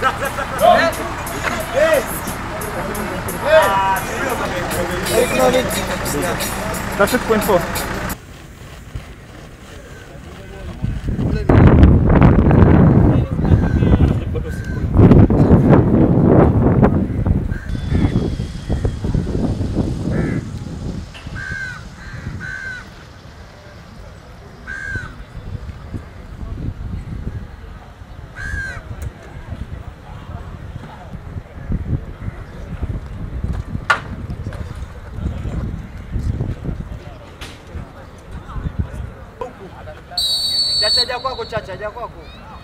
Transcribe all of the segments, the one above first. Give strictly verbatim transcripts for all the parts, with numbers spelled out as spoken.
Za szybko info. Chacha haja kwako, chacha haja kwako.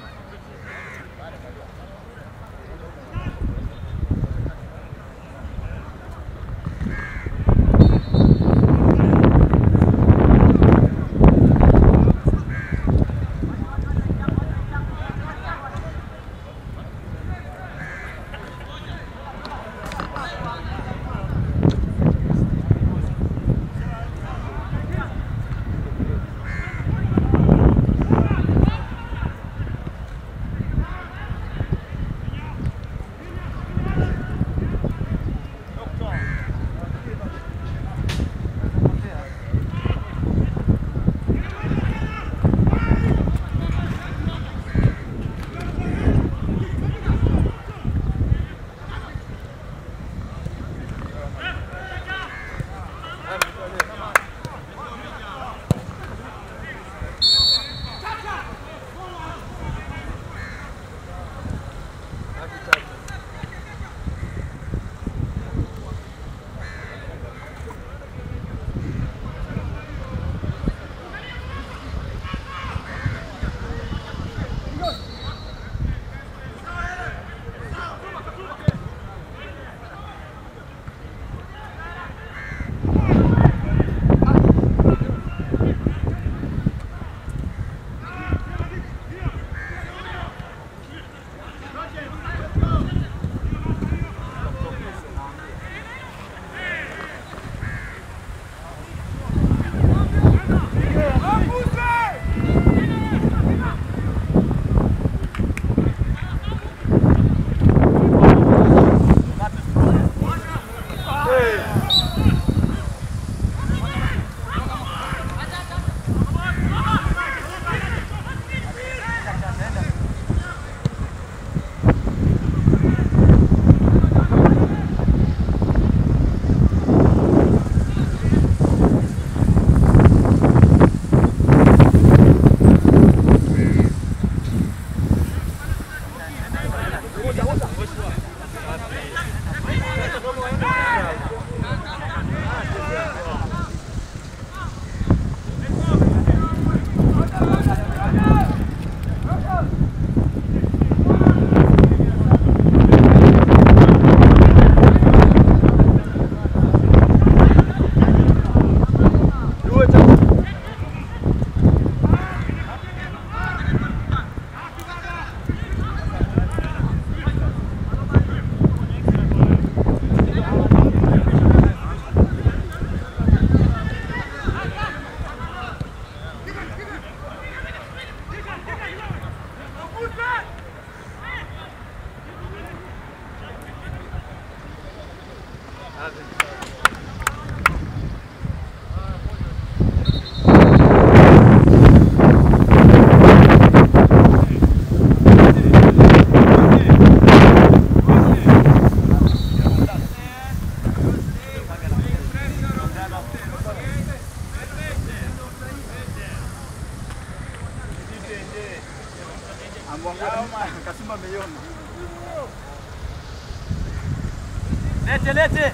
Lete, lete!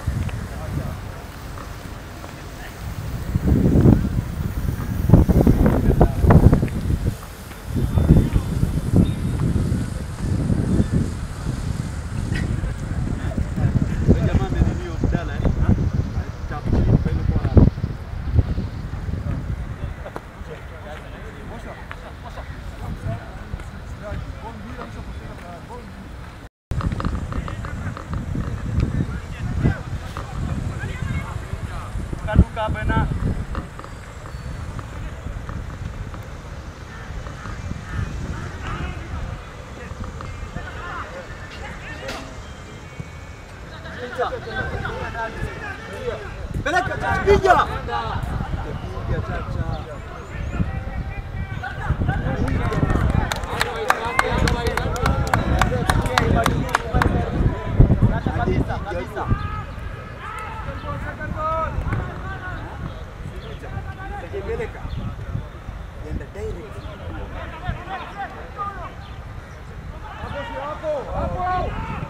Luka benar. Pita. Peleka Chacha. Piga. Piga Chacha. Kabisa, kabisa. Peleka. Enda direct. Hapo, hapo, hapo.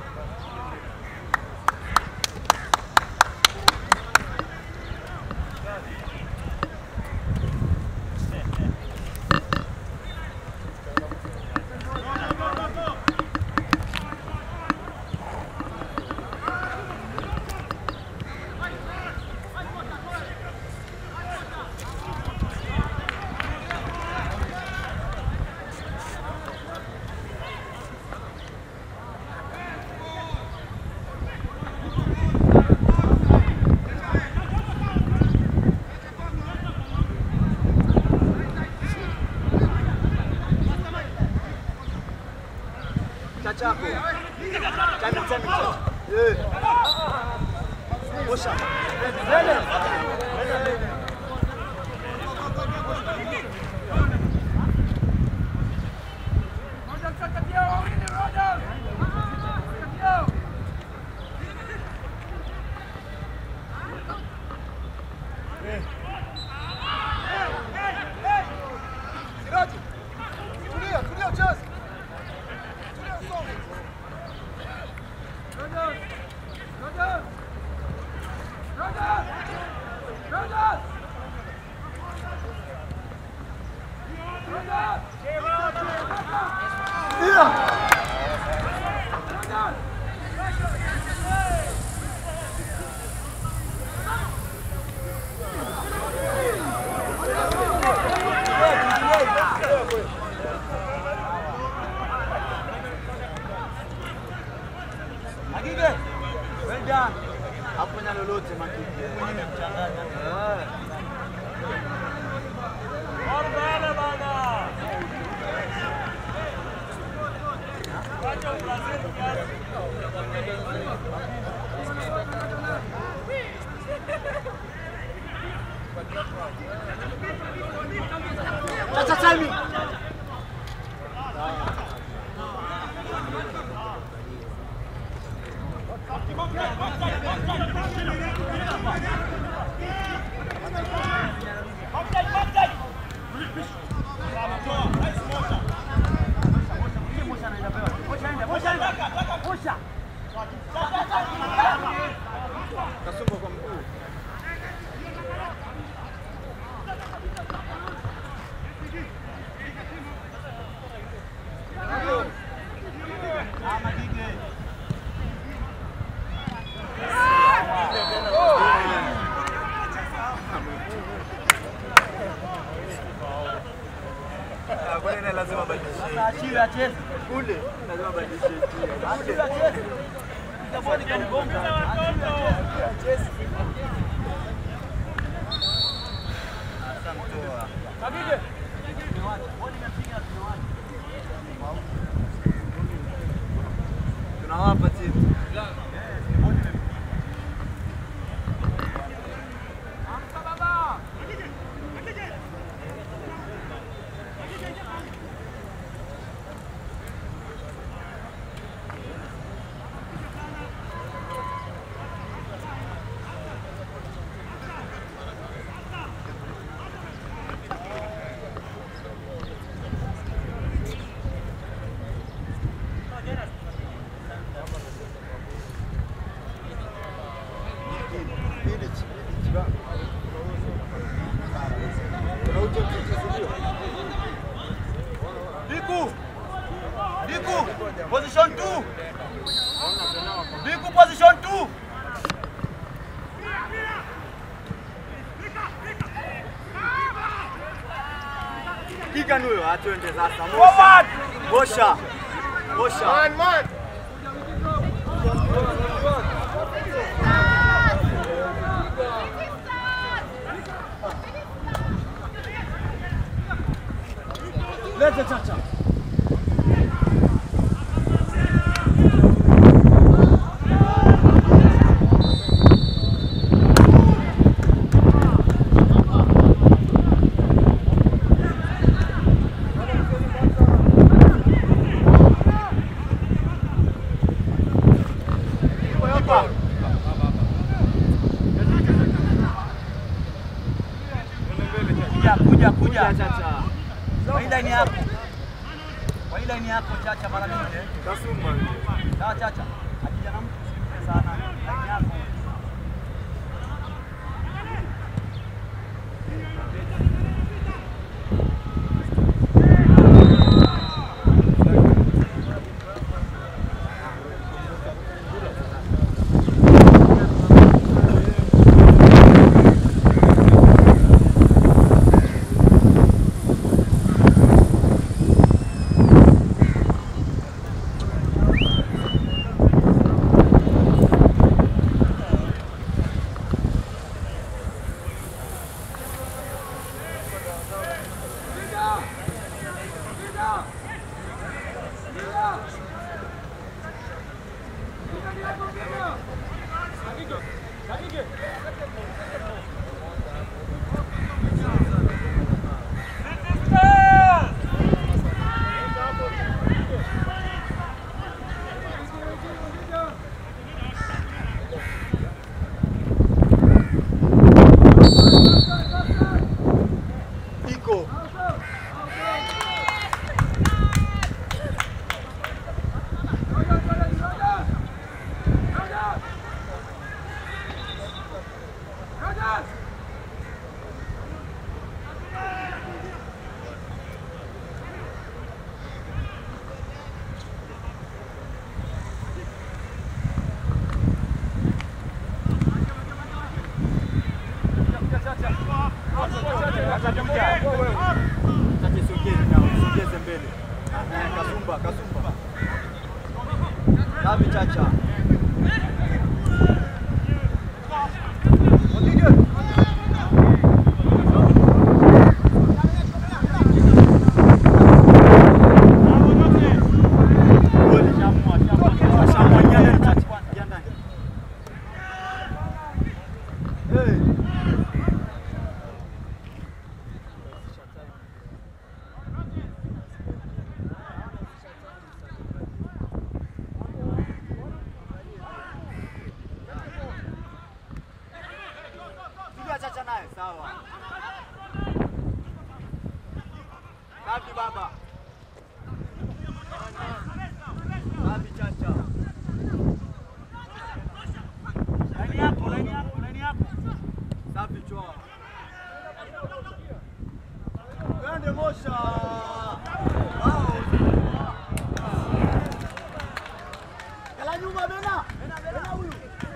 Chachapo. Time time time. Eh. Osha. Lele. Roger Sakatio, ini Roger. Sakatio. Eh. Hey, hey, hey. Siraji. Tulia, tulia chance. Hapo na lolote makiki. Mwenye mchanganya. Bana bana. Wacha Brazil kiasi. Chacha Sami. Kasumba kwa mguu. Ama gige. Bwana lazima badilishe. Ashiri acheze. Kule lazima badilishe. Ashiri acheze. Itakuwa ni kanigonga. Ashiri acheze. Asamtoa. Kabige. Bodi imepiga tunawacha. Tunawapa timu. Biku! Biku! Position two! Biku position two! Piga nuyo, atuende sasa. Forward! Bosha! Bosha! Man, man! Lete Chacha. Chacha chacha. Kwa ile line yako. Kwa ile line yako Chacha mara mingi. Kasuma. Sawa Chacha. Akija na mtu usimpe sana. Line yako. Kasumba, Kasumba. Safi Chacha. Chacha naye sawa. Safi baba. Safi Chacha. Laini yako, laini yako, laini yako. Safi choa. Twende Mosha. Wow. Kala nyuma bena. Bena bena huyu.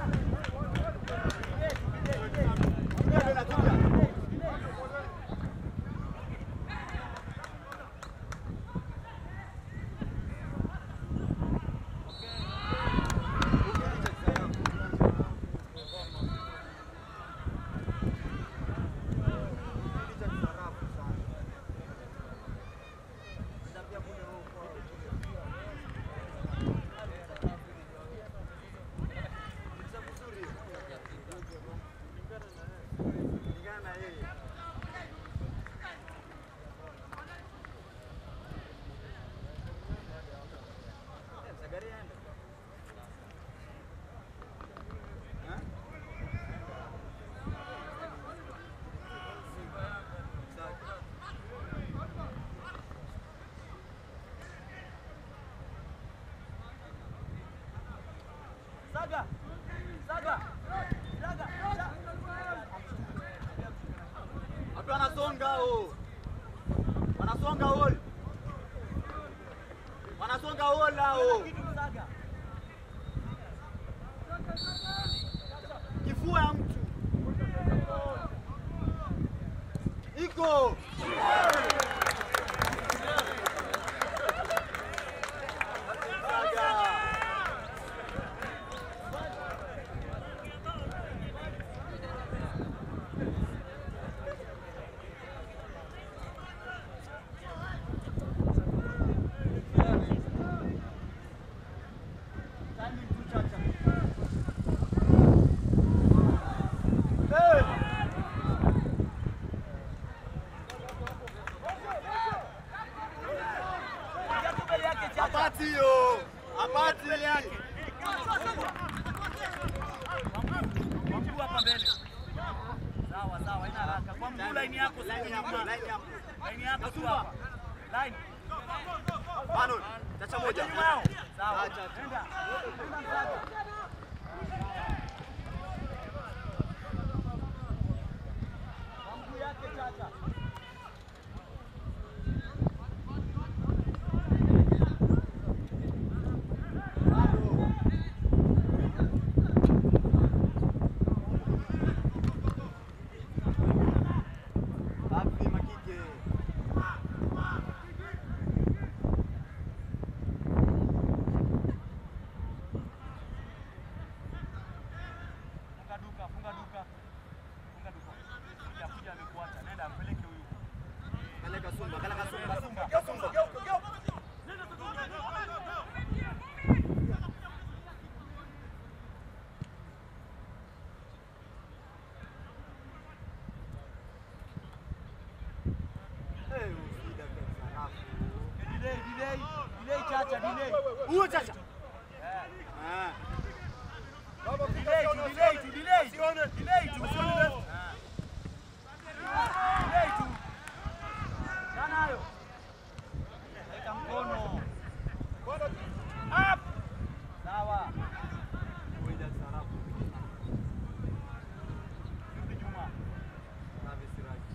Saga. Saga. Saga. Hapo anasonga hao. Wanasonga hao. Wanasonga hao lao. Kifua ya mtu. Iko. Apati yo, apati yake. Wambu hapa mbele. Sawa sawa, ina haraka. Kwa mguu line yako, line yako, line yako. Line yako tu hapa. Line. Banon, Chacha moja. Nyuma yao. Sawa. Acha, acha. Nenda. Nenda msaada. Mguu yake Chacha. Huyo Chacha. Ah. Baba delay to delay to delay. Sione delay to sione left. Ah. Delay to. Kana hayo. Weka mkono. Up. Sawa. Ngoja sarafu. Rudi nyuma. Na visiraji.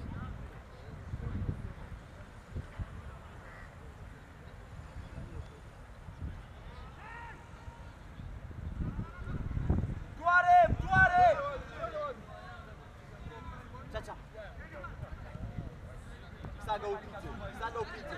Chacha. Saga upite. Saga upite.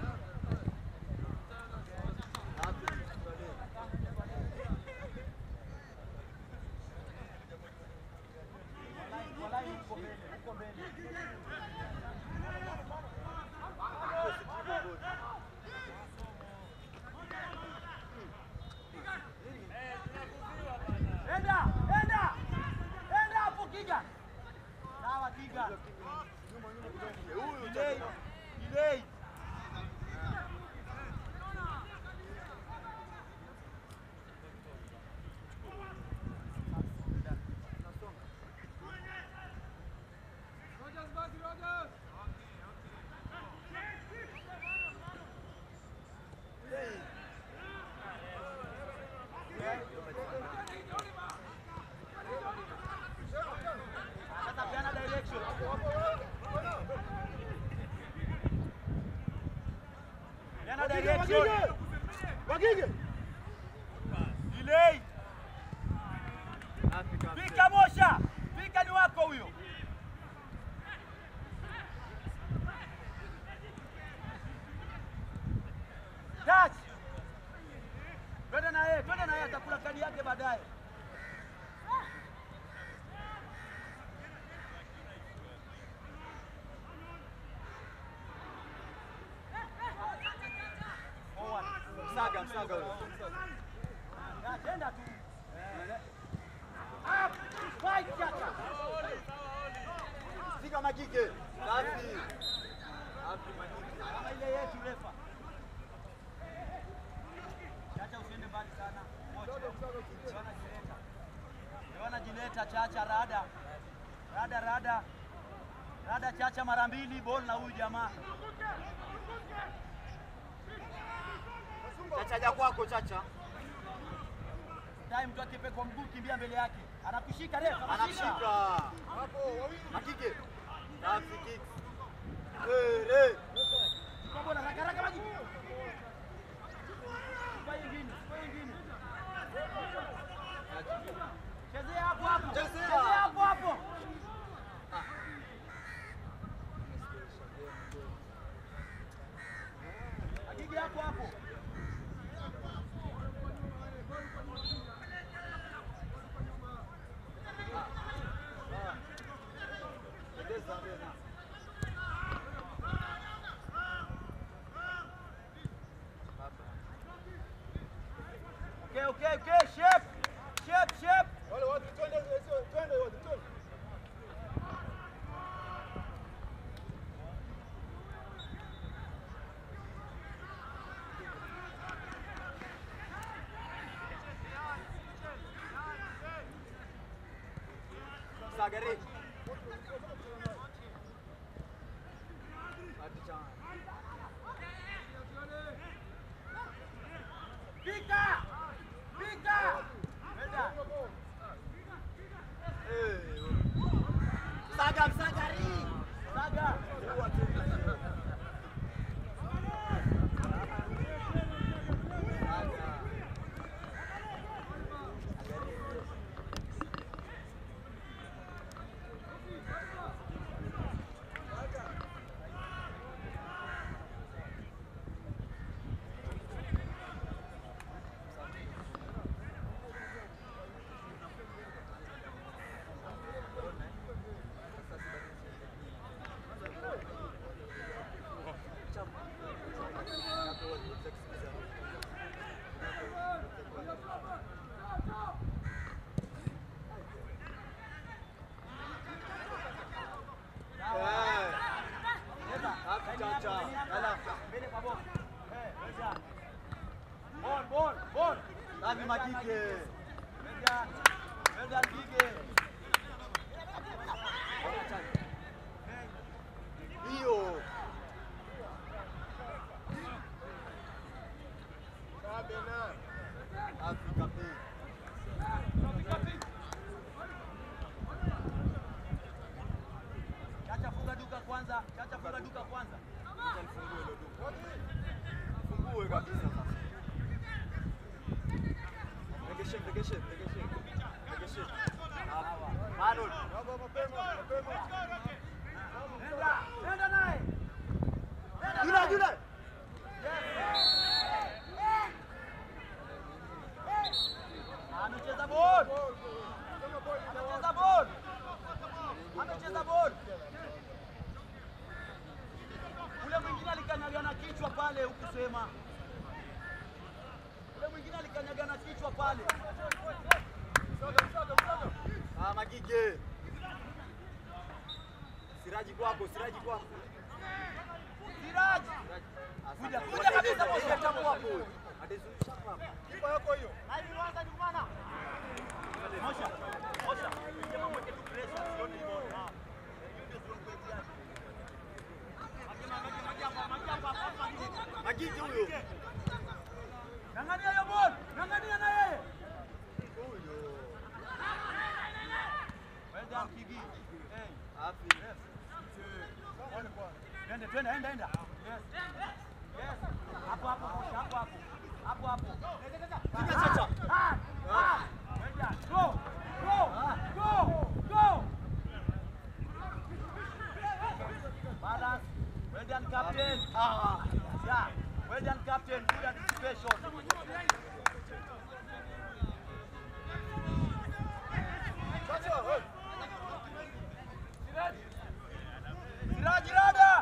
Enda, enda. Enda hapo Kiga. Sawa Kiga. Huyu delay. Delay. Yana direction. Wagige. Delay. Pika Mosha. Pika ni wako huyo. Touch. Twende na yeye, twende na yeye atakula kadi yake baadaye. Msaga, msaga huyo. Tenda tu. Up. Fight Chacha. Sika Magige. Safi. Safi Magige. Kama ile yetu refa. Chacha usiende mbali sana. Yohana Jileta. Yohana Jileta Chacha Rada. Rada Rada. Rada Chacha mara mbili ball na huyu jamaa. Chacha ja kwako Chacha. Time mtu akipe kwa mguu kimbia mbele yake. Anakushika refa, anakushika. Hapo wawili. Magige. Safi kick. Eh, eh. Kwa bora haraka haraka Magige. Kwa nyingine, kwa nyingine. Chezea hapo hapo. Chezea hapo hapo. Magige hapo hapo. Okay, okay, okay, shape, shape, shape. Wale watu twende, twende watu twende. Sagari. Safi Magige. Weldan. Weldan Gige. Hiyo. Sabena. Afrika P. Afrika P. Chacha funga duka kwanza. Chacha funga duka kwanza. Fungue hilo duka. Fungue kabisa sasa. Regeshe, regeshe, regeshe. Regeshe. Hawa. Manon. Baba mapema, mapema. Nenda, nenda naye. Yule, yule. Amecheza ball. Amecheza ball. Amecheza ball. Ule mwingine alikanyaga na kichwa pale ukusema. Ule mwingine alikanyaga na kichwa pale. Soga, soga, soga. Ah, Magige. Siraji kwako, Siraji kwako. Siraji. Kuja, kuja kabisa bosi atamu hapo. Atazungusha hapa. Kipa yako hiyo. Haianza nyumana. Mosha. Mosha. Jamaa mweke tu pressure sione hiyo. Ah. Ndio sio kweli yake. Magema magema magema magema. Magige huyo. Ngangania hiyo ball. Ngangania na yeye. Huyo. Weldan Kigi. Hey, happy. Yes. Twende, twende, enda, enda. Yes. Yes. Hapo hapo, hapo hapo. Hapo hapo. Piga chacha. Ah. Ah. Weldan, go. Go. Go. Go. Balance. Weldan captain. Ah. Yeah. Weldan captain, good anticipation. Chacha. Siraji Rada.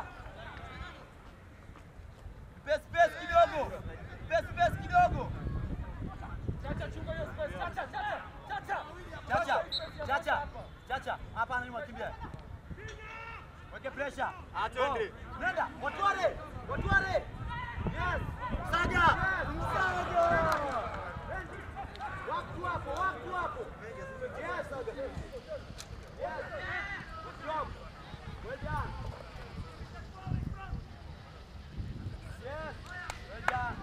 Space space kidogo. Space space kidogo. Chacha chunga hiyo space. Chacha chacha. Chacha. Chacha. Chacha. Chacha. Hapa nani mwakimbia? Weke pressure. Atende. Nenda. Watware. Watware. Yes. Saja. Saja. Watu hapo, watu hapo. Yes, Saja. Yes. Good job. Well done. Yes, well done.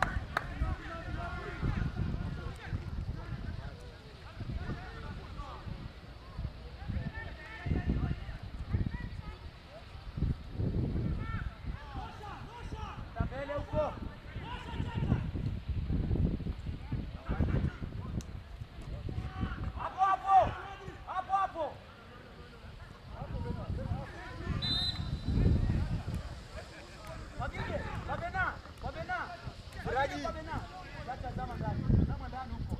Tabele huko. Hapo hapo. Hapo hapo. Magige, Babena, Babena. Siraji. Babena. Chacha zama ndani. Zama ndani huko.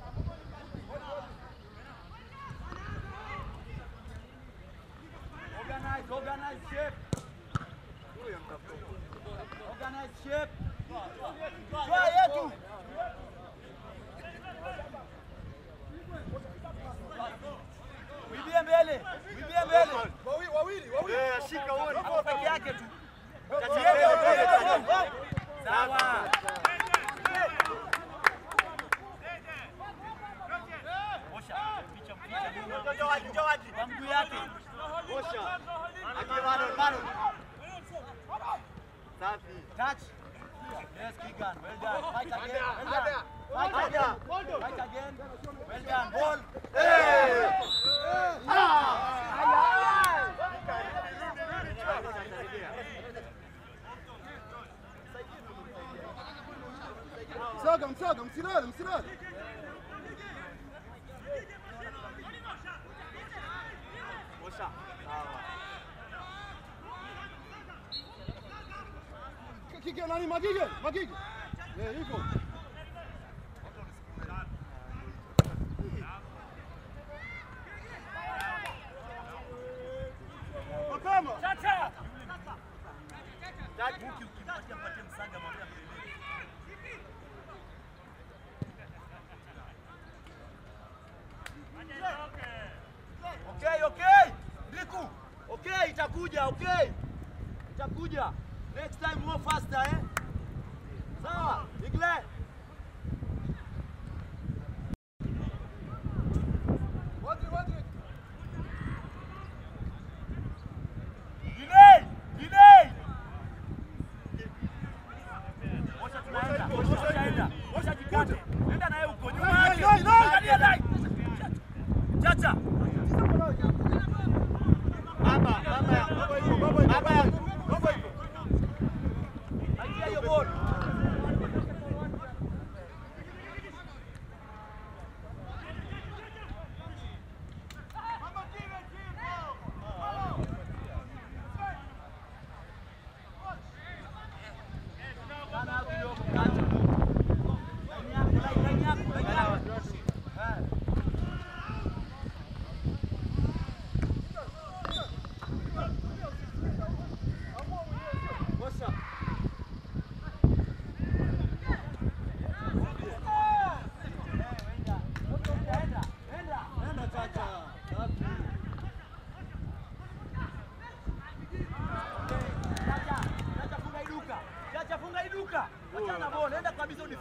Organize, organize shape. Organize shape. Toa yetu. Bibia mbele. Bibia mbele. Wawili, wawili, wawili. Eh, shika uone. Hapo peke yake tu. Sawa. Osha, picha picha. Ndio waji, ndio waji. Kwa mguu yake. Osha. Akiwa Manon, Manon. Safi. Touch. Yes, Kigan. Well done. Fight again. Well done. Fight again. Fight again. Well done. Ball. Hey! Ah! Msaga, msaga, msilale, msilale. Osha. Sawa. Kike nani Magige? Magige. Eh, hivyo. Mapema. Chacha. Chacha. Ukimpatia mpatie msaga mwambie mbele. Okay, okay. Liku. Okay, itakuja, okay. Itakuja. Next time more faster, eh? Sawa, Igle.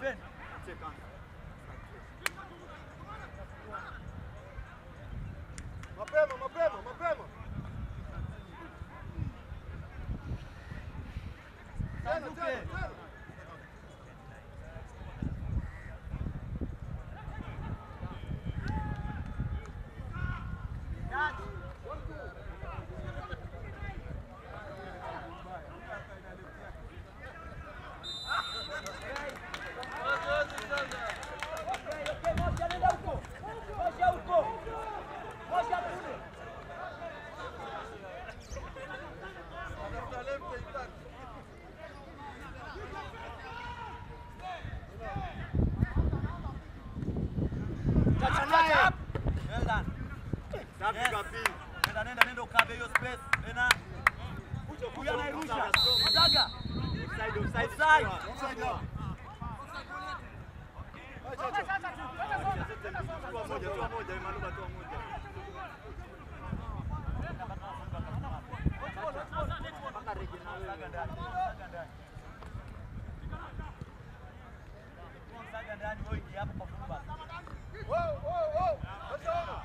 twende. Mapema, mapema, mapema. Tena, tena, tena. Nenda nenda nenda ukabe hiyo space. Tena. Huyu anairusha. Mzaga. Offside, offside. Offside. Offside. Acha acha. Toa moja, toa moja, Emanuka toa moja. Mpaka rejea na wewe ndani. Mzaga ndani wewe ingia hapo kwa fumba. Wow, wow, wow. Acha.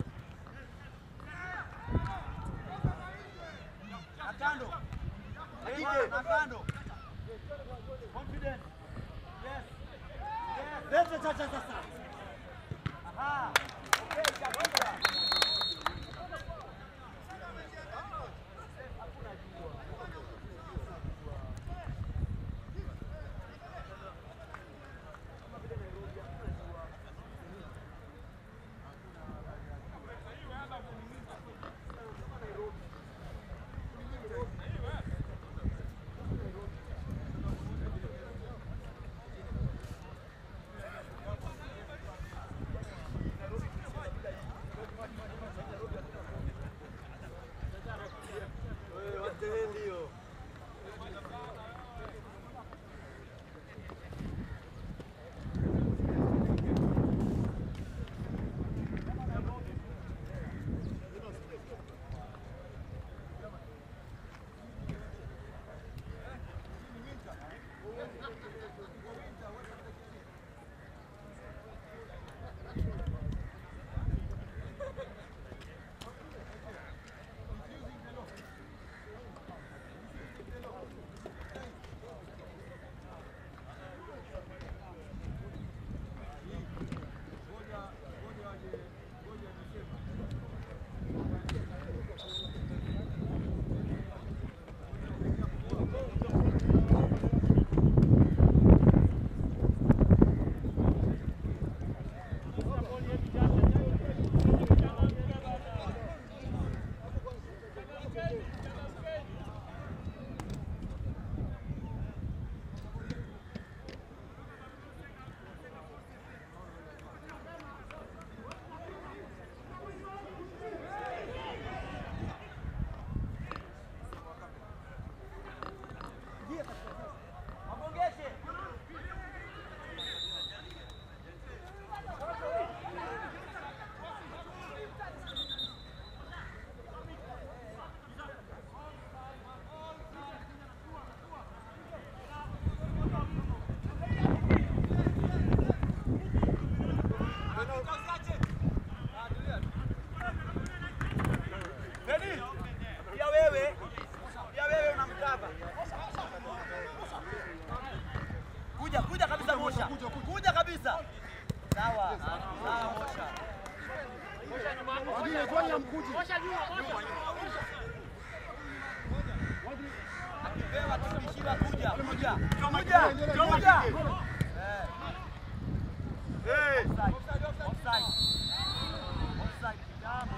Nakando. Hakike. Nakando. Confidence. Yes. Yes. Leta chacha sasa. Aha. Okay, kabisa. Kuja, kuja kabisa Mosha. Kuja kabisa. Sawa. Sawa Mosha. Mosha nyuma. Wengine kwani amkuji. Mosha nyuma. Akipewa tukishiba kuja, kuja. Kuja. Kuja. Eh. Eh. Offside. Offside. Offside. Jambo.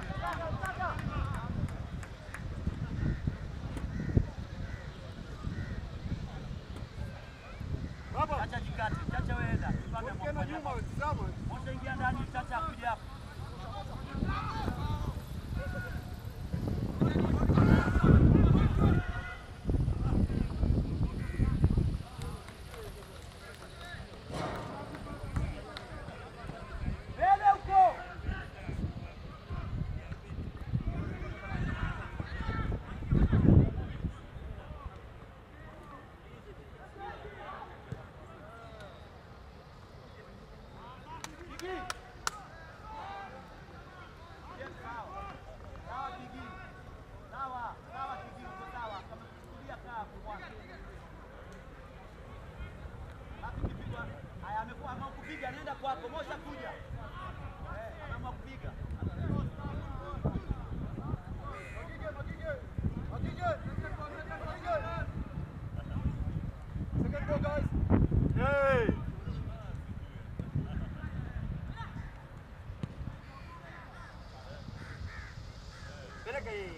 Baba, Chacha jikati, Chacha weenda. Tupande ukienda nyuma tazama. Mosha ingia ndani, Chacha kuja hapo. Mbele huko. piga, nenda kwako, Mosha kuja. Eh, anaamua kupiga. Magige, magige. Magige. Magige. Second goal, guys. Hey. Peleka yeye.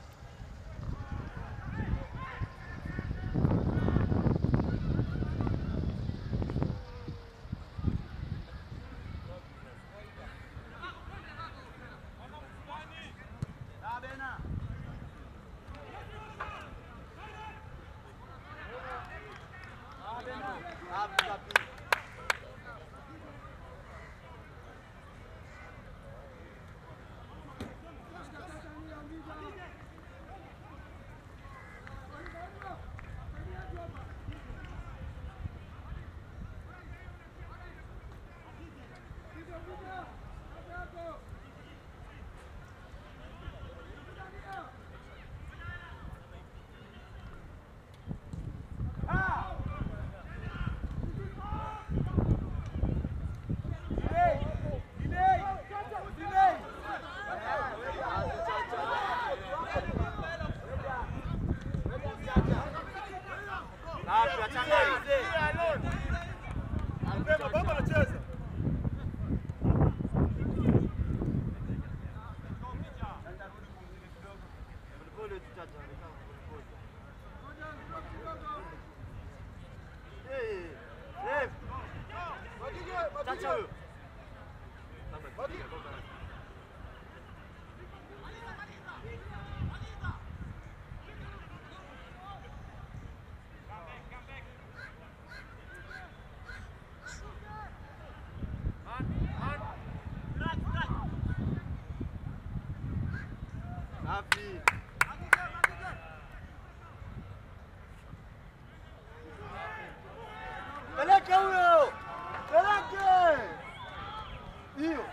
Peleka huyo! Peleke! Hiyo.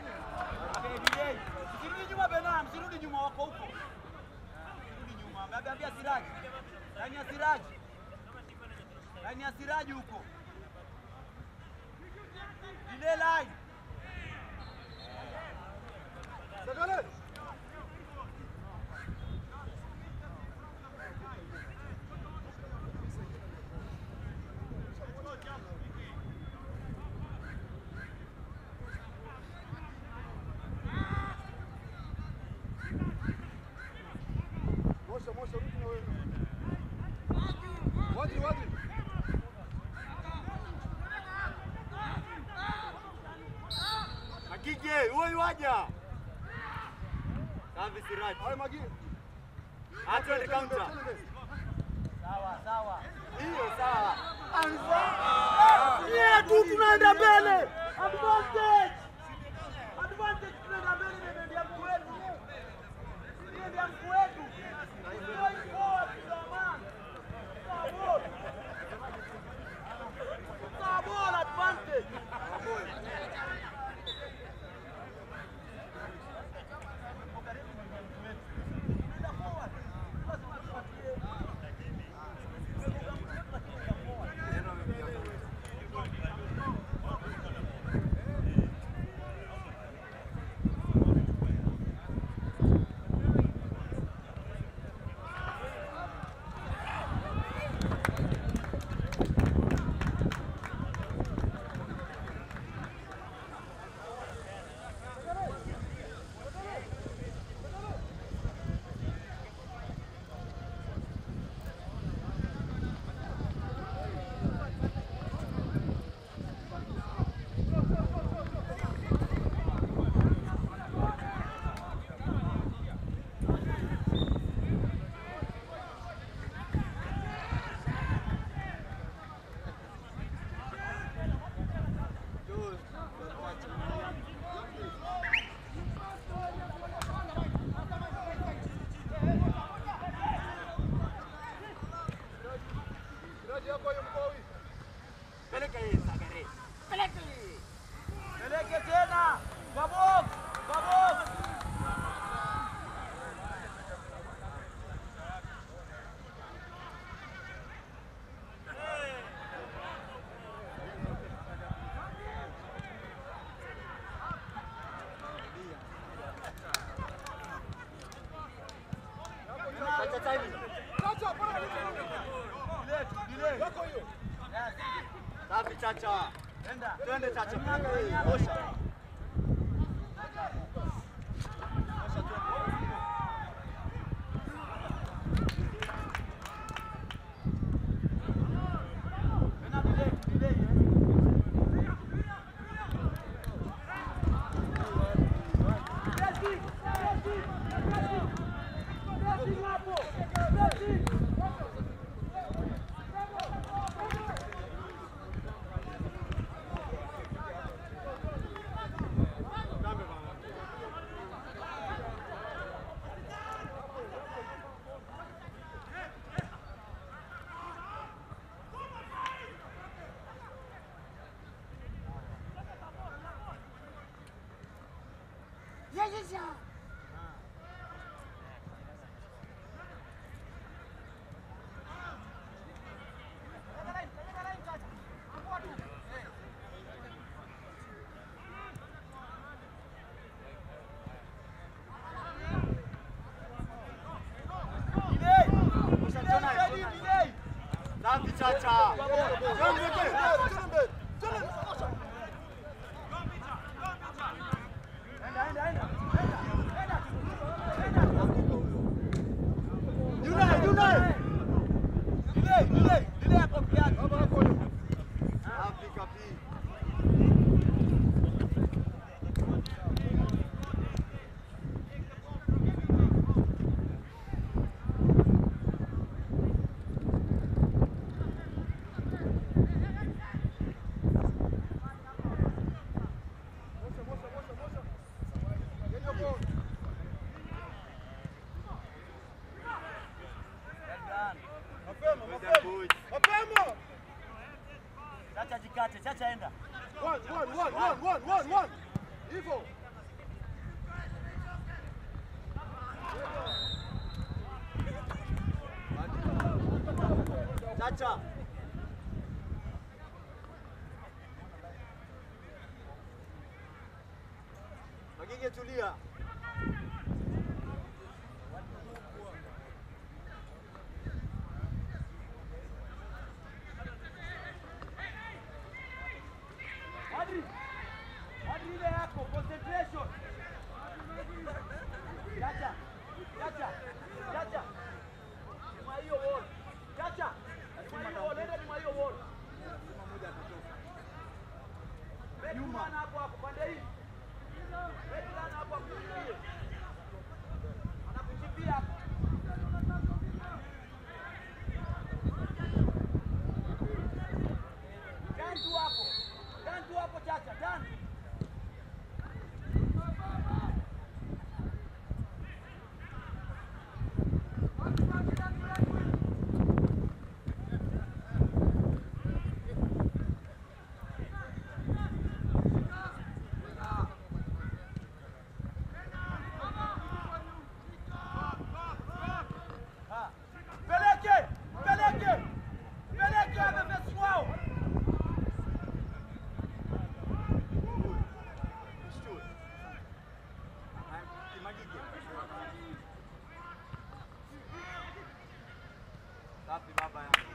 Msirudi nyuma Bena, msirudi nyuma wako huko. Msirudi nyuma. Ameambia Siraji. Ndani ya Siraji. Ndani ya Siraji huko. Ile line. Sagale. Mosha, Mosha, rudi na wewe. Wadi, wadi. Magige, wewe waja. Safi Siraji. Hai Magige. Hata ni counter. Sawa, sawa. Hiyo sawa. Anza. Yeah, tu tunaenda mbele. Advantage. Advantage tunaenda mbele na ndio kwetu. Ndio kwetu. Going forward to the man. Forward. Forward advantage. Safi Chacha. Enda. Twende Chacha. Nyanga, Hey, nyanga. Osha. Osha twende. Tena delay, delay, eh. Safi Chacha. Twende. Enda, enda, enda. Yule, yule. Delay, delay, delay hapo kiasi. Safi kapi. Chacha jikate, Chacha enda. One, one, one, one, one, one, one. Hivyo. Chacha. Magige tulia. Adri. Adri ile yako, concentration. Chacha. Chacha. Chacha. Nyuma hiyo wall. Chacha. Nyuma hiyo wall, enda nyuma hiyo wall. Nyuma hapo hapo pande hii. Wewe lana hapo akukimbie. Anakukimbia hapo. Tantu hapo. Tantu hapo Chacha, tantu. Peleke! Peleke! Peleke amefeswao. Safi baba yangu.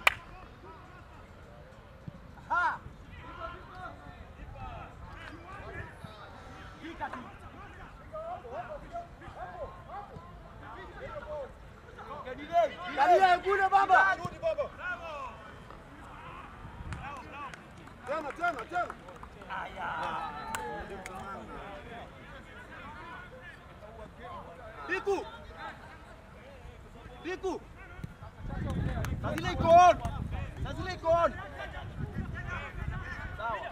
Ha! Pika tu. Delay. Kalia kule baba. Tena tena tena. Aya. Biku. Biku. Sazile iko on. Sazile iko on. Sawa.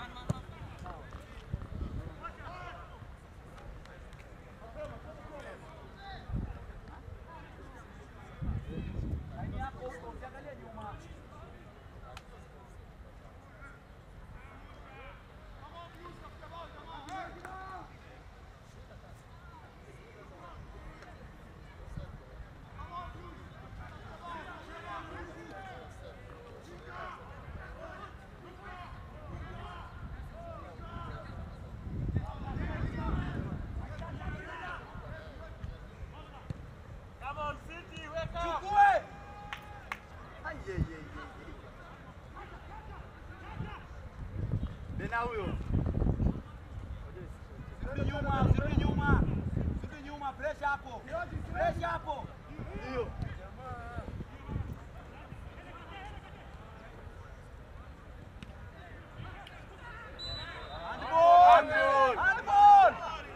Laini yako huko, usiangalie nyuma. Bena huyo. Sirudi nyuma, sirudi nyuma. Sirudi nyuma, pressure hapo. Pressure hapo. Ndio. Handball! Handball!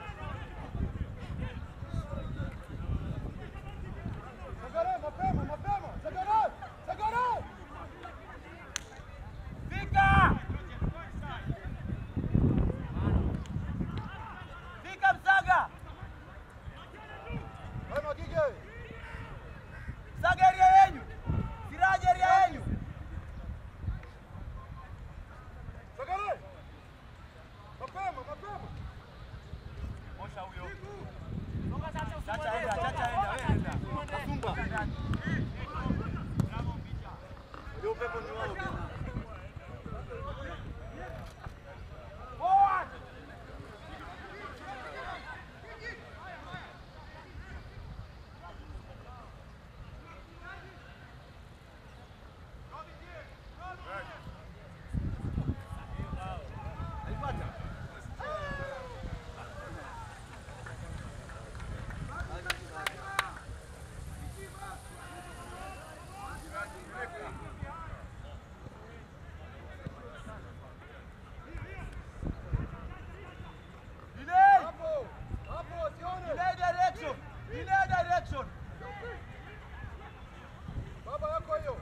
Sagare, mapema, mapema. Sagare, Sagare. Fika! Fika Msaga! Wewe Magige. Msaga area yenu! Siraje area yenu! Sagare. Mapema, mapema. Osha huyo. Chacha enda, chacha enda, wewe enda. Kasumba. Ndio pepo ni wao tena. Forward! Delay! Hapo. Hapo, sione. Delay direction! Delay direction! Baba yako hiyo.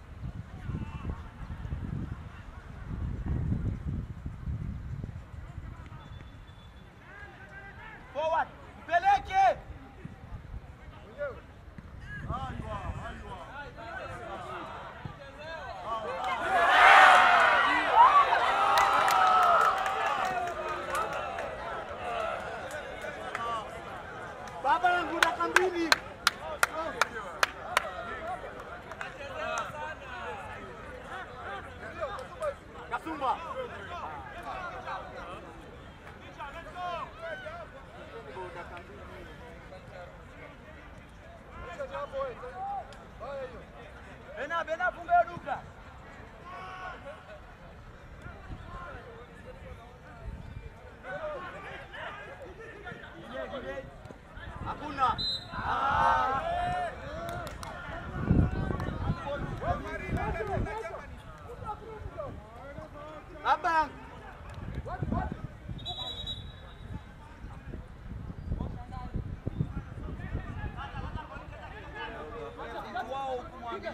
Forward! Mpeleke! Mwenyewe. Baba yangu na kambini. Kasumba. Acha hapo wewe. Haya hiyo. Bena, Bena funga hiyo duka! Delay, delay! Hakuna. Baba yangu. Wao kumwambia.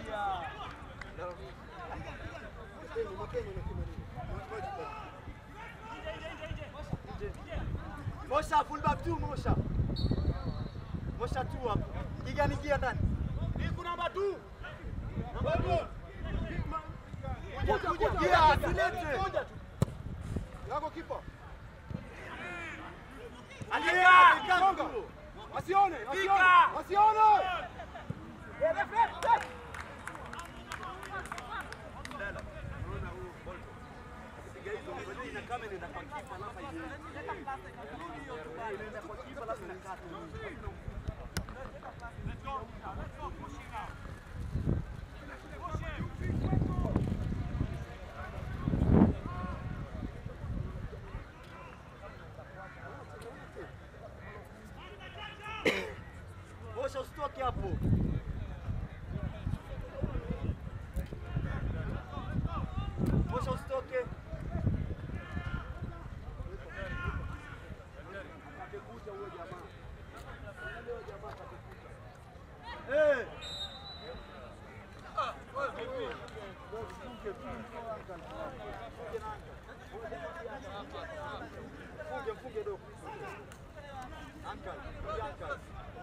Mosha full back tu Mosha. Mosha tu hapo. Giga nigia ndani. Niku namba two. Namba two. Kuja kuja. Gia silete. Yako kipa. Alia. Songa. Asione, asione. Fika. Asione. Mosha usitoke hapo. Mosha usitoke. Eh. Funge funge dogo. Uncle, uncle.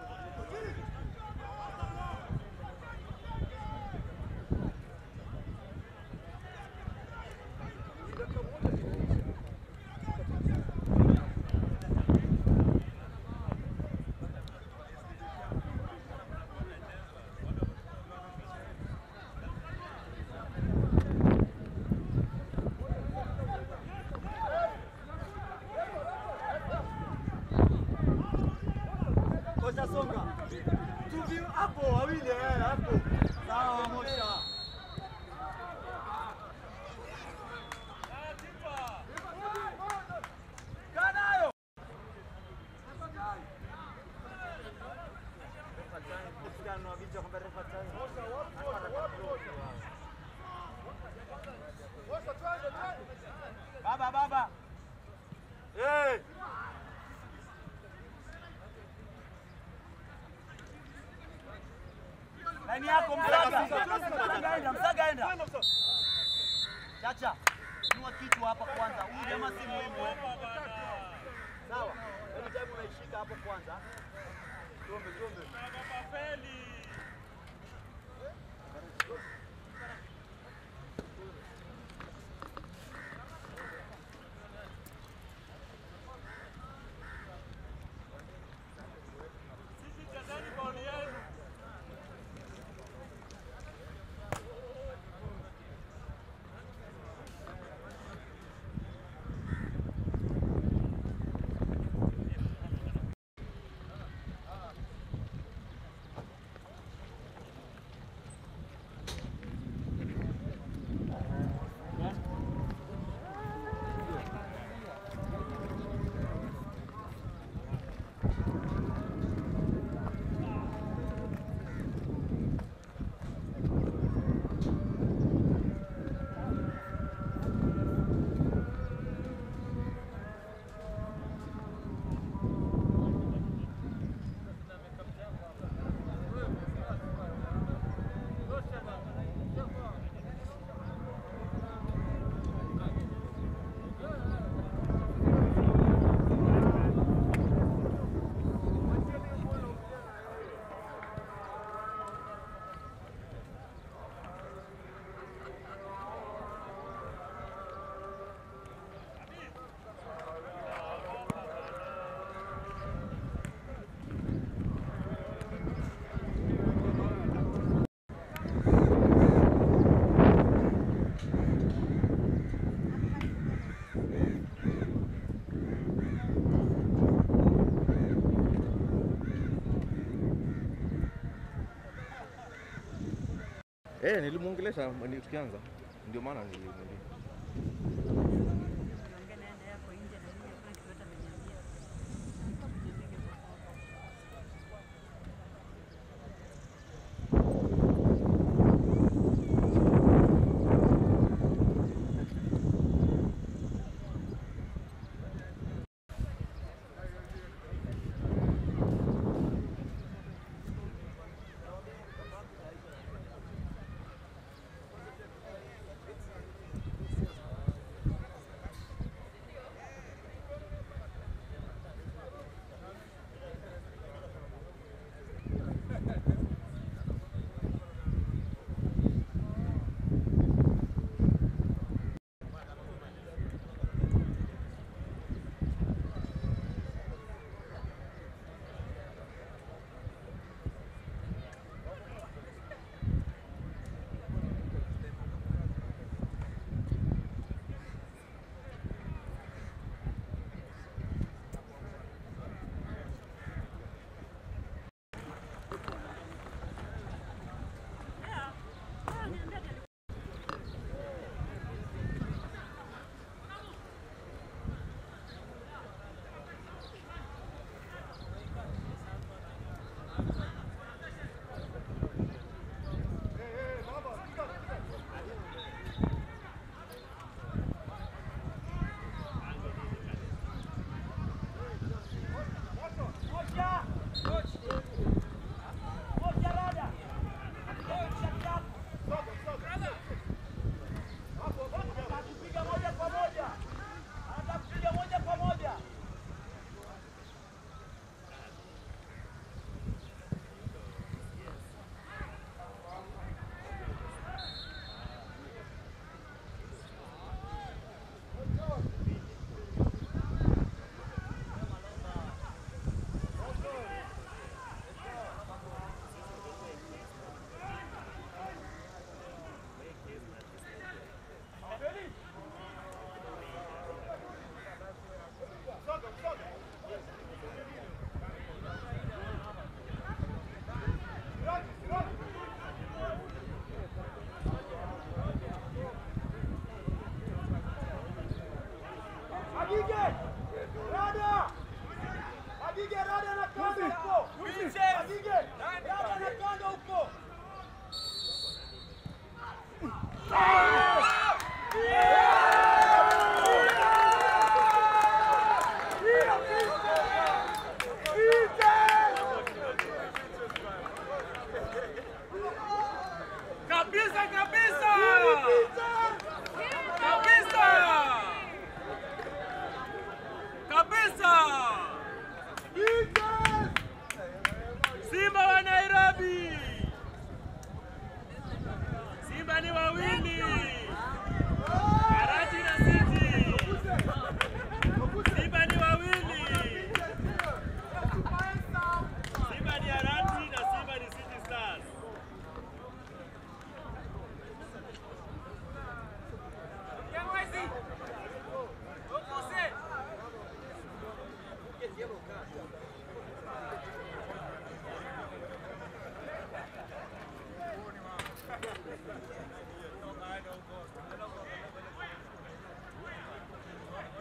Mosha songa. Tuvi hapo wawili eh hapo. Sawa Mosha. Ndani yako Msaga. Msaga enda, Msaga enda. Chacha, inua kichwa hapa kwanza. Huyu jamaa si muhimu wewe. Sawa. Hebu time unaishika hapo kwanza. Tuombe, tuombe. Papeli. Eh, nilimuongelesha tukianza. Ndio maana nili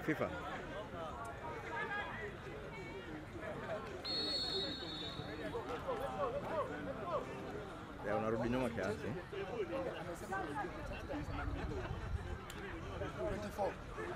FIFA. Ya unarudi nyuma kiasi. twenty-four.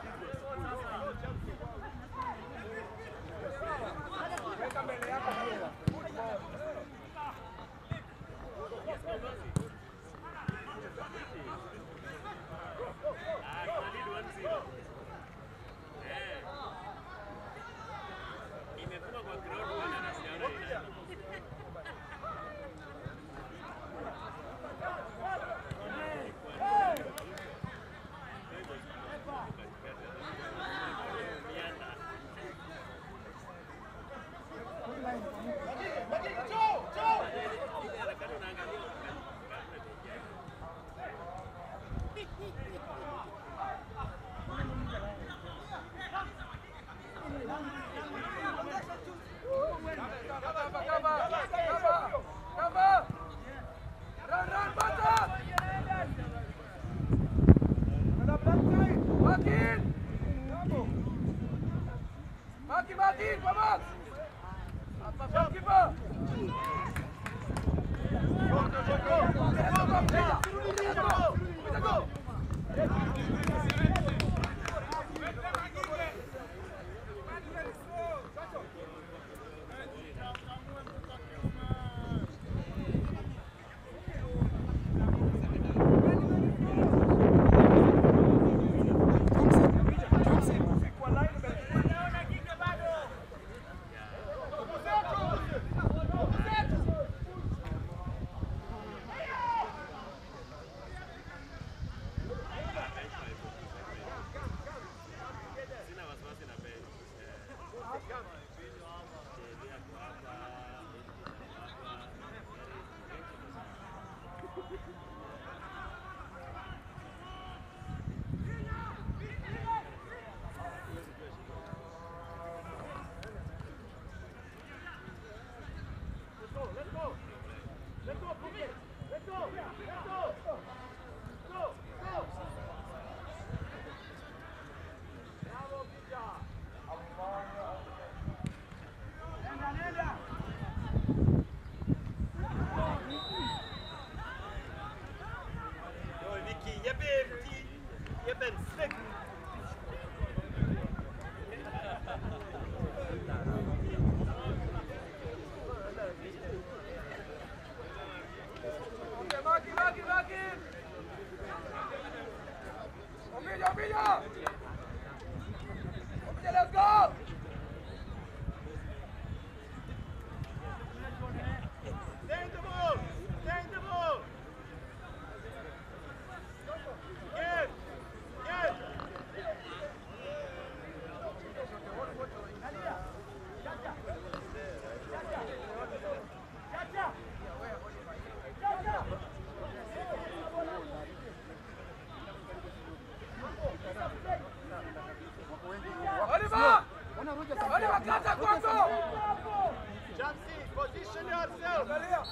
Position yourself.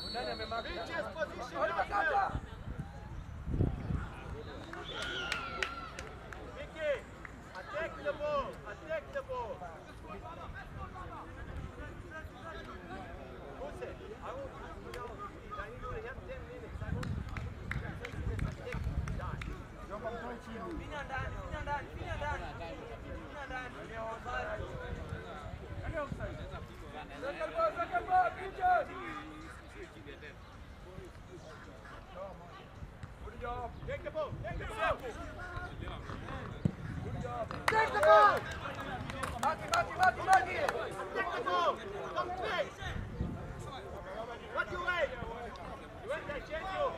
Reaches, position yourself. Vicky, attack the ball. Attack the ball. Who's it? I won't. I need to have ten minutes. I won't. Finya ndani, finya ndani, finya ndani. Finya ndani. Second ball, second ball, Richard! Good job. Take the ball, take the ball. Good job. Take the ball. Maki, Maki, Maki, Maki! Take the ball. Come play. What you wait? You wait, I change you.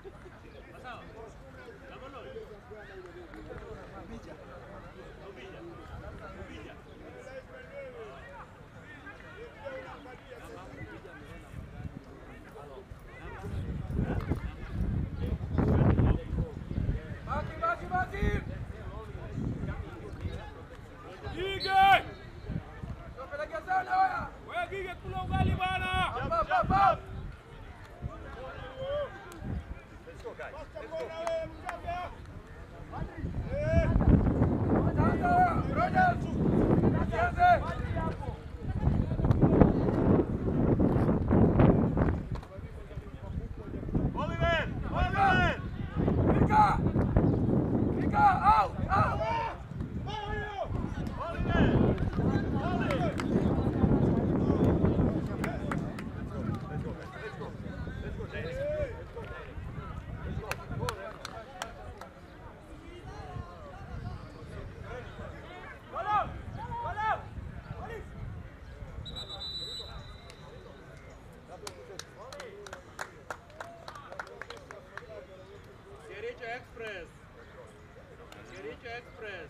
Express. Siricho Express.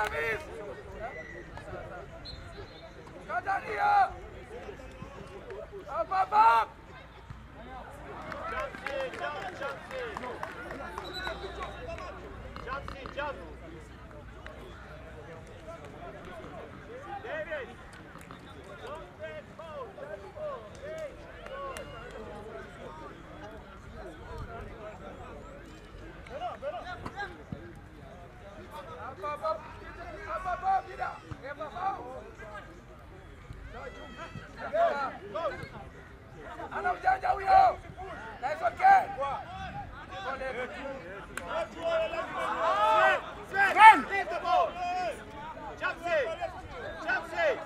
Davis. Catania. Up, up, up. Ana ujanja huyo. Nice one kick. Sven. Leave the ball. Chapsi. Chapsi.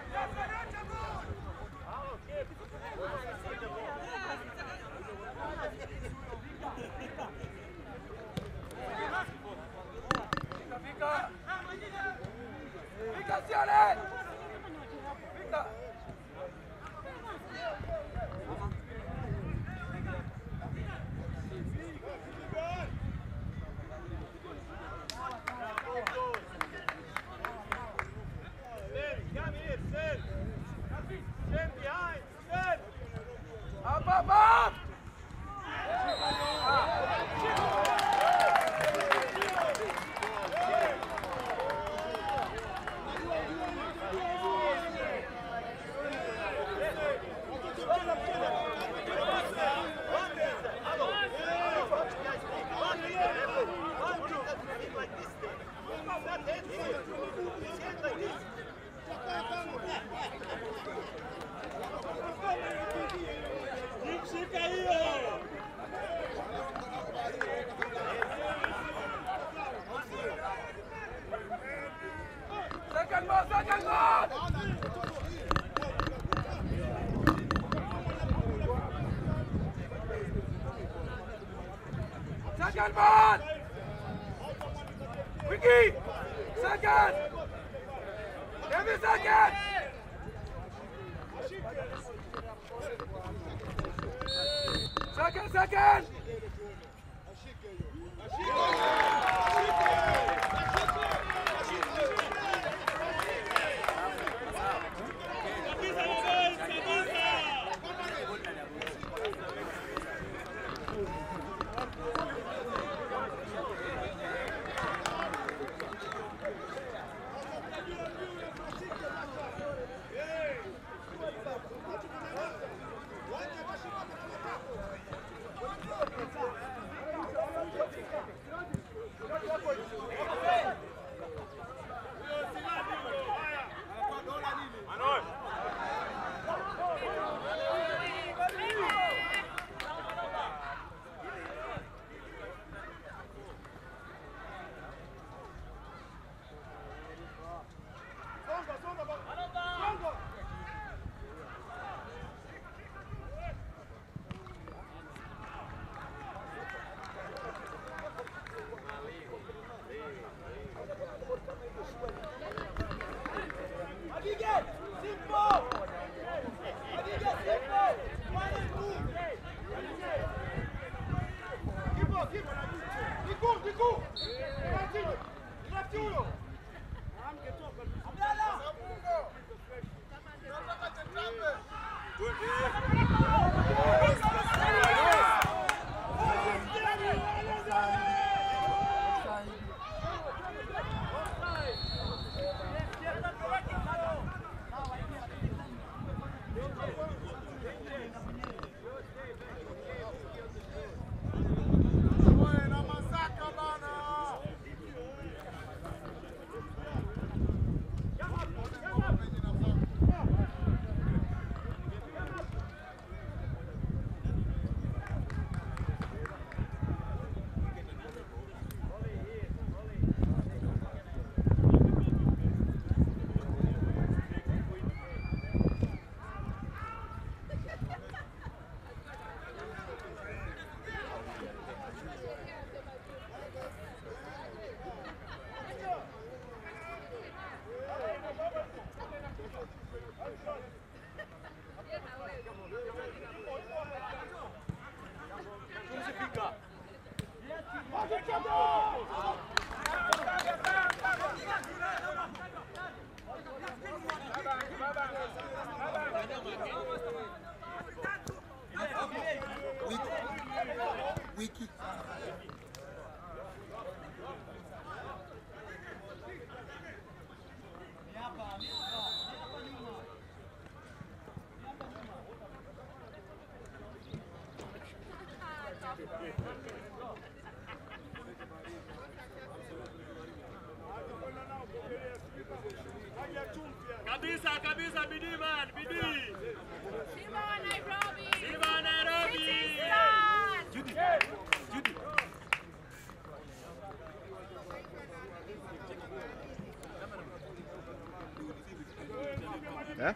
Vika. Vika Siale. Vika. Up, up, up! Second ball, second ball! Second ball! Wiki! Second! Give me second! Second, second! hiki. Kabisa kabisa, bidii man, bidii. Simba wa Nairobi. Simba wa Nairobi. Judy. Judy. Eh?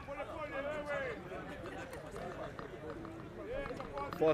Four.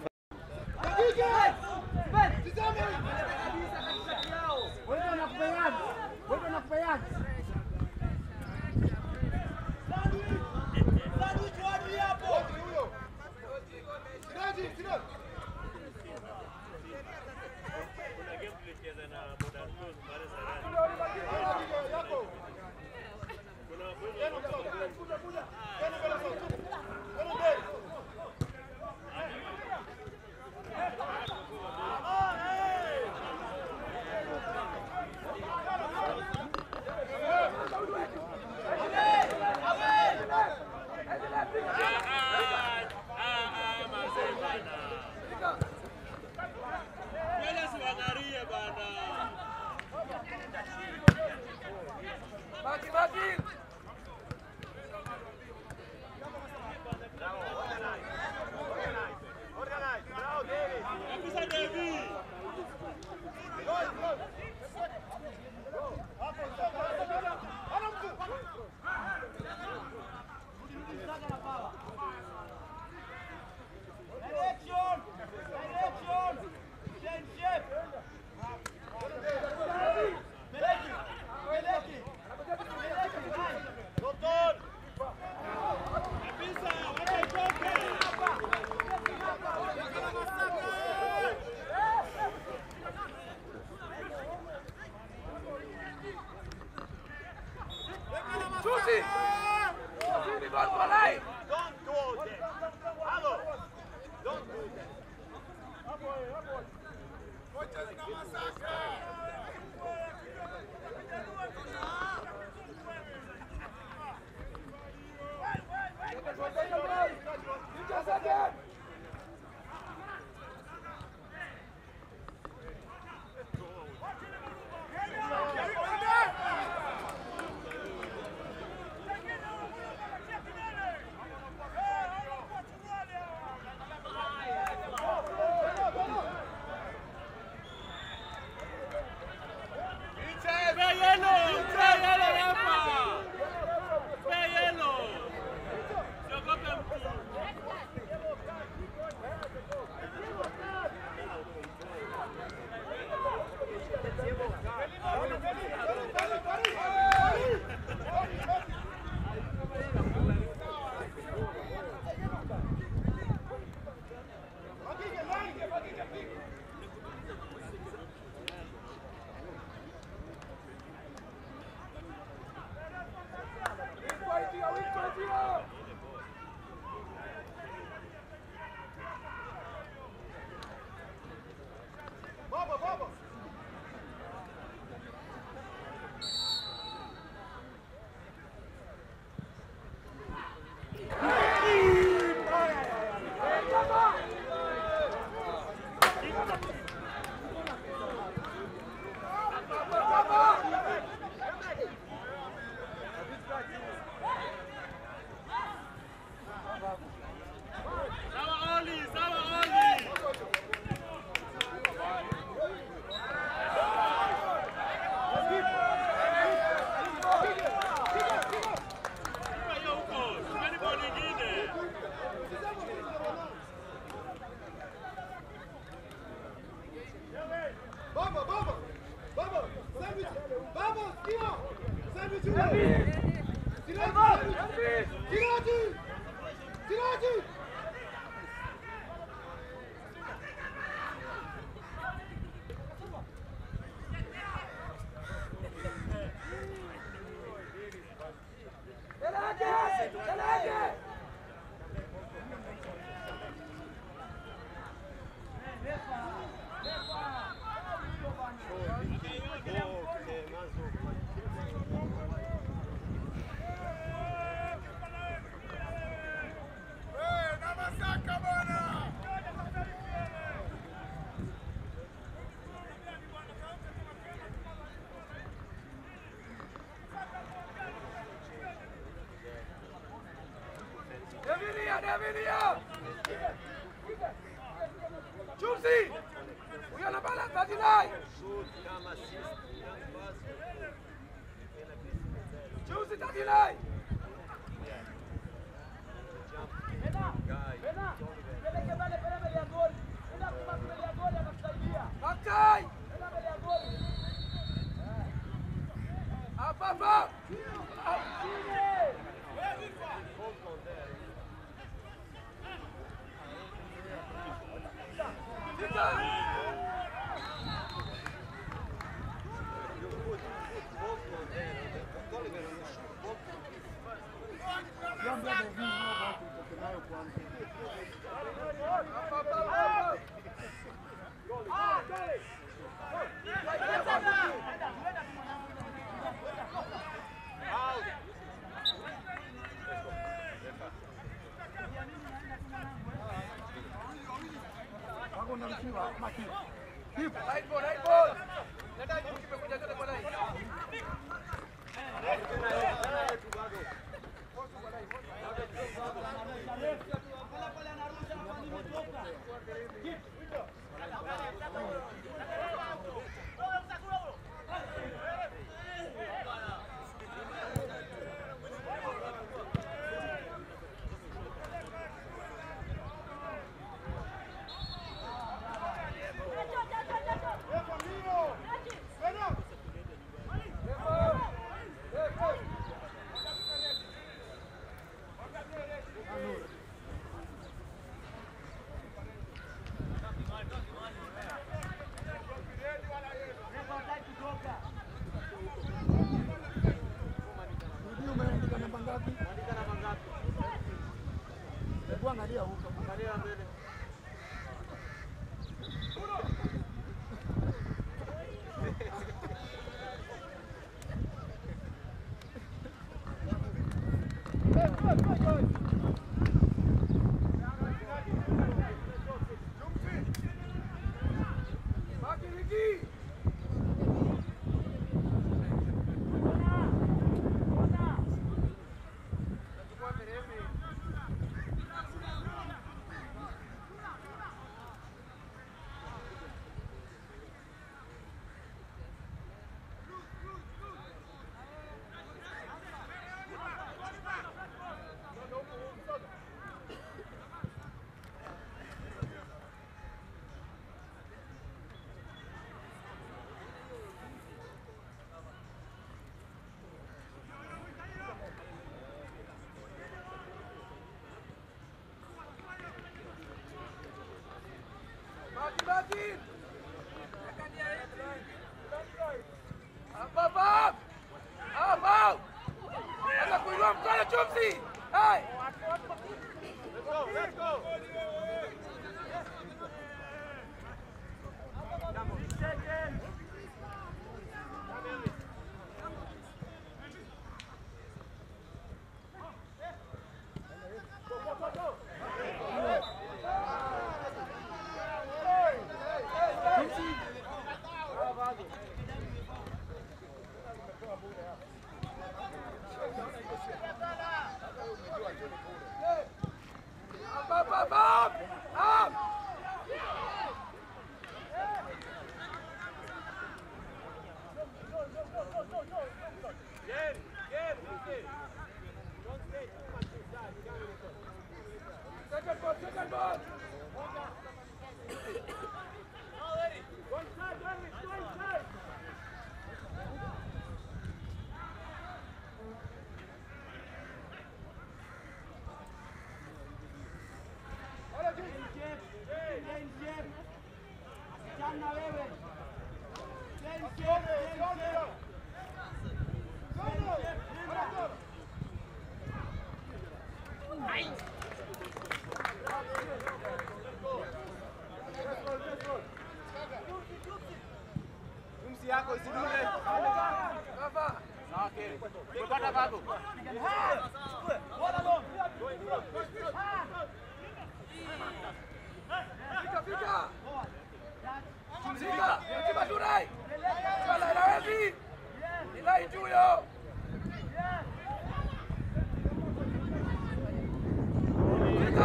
Refa. Davidia. Chumsi. Huyo na bala thirty-nine. Chumsi thirty-nine. Bakai. Apa apa? Right ball, right ball. Let us keep it together for life. Angalia huko. Angalia mbele. Batin. Apa apa? Apa? Ada kuinua mkono Chumsi. Hai. Let's go, let's go. Chumsi yako isidunge. Baba. Okay. Kupata babu. Fika fika. Chumsika, kiba turai. Wala lawezi. Ilai juyo. Fika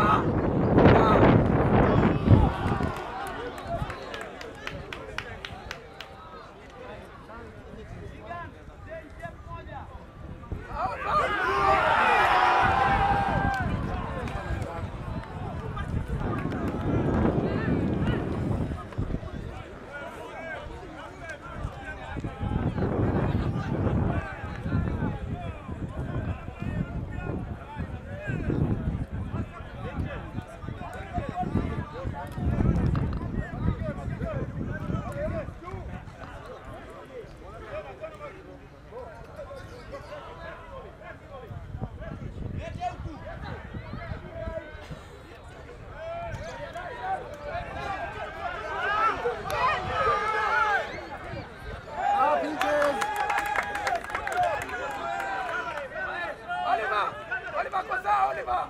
Sasa Oliver.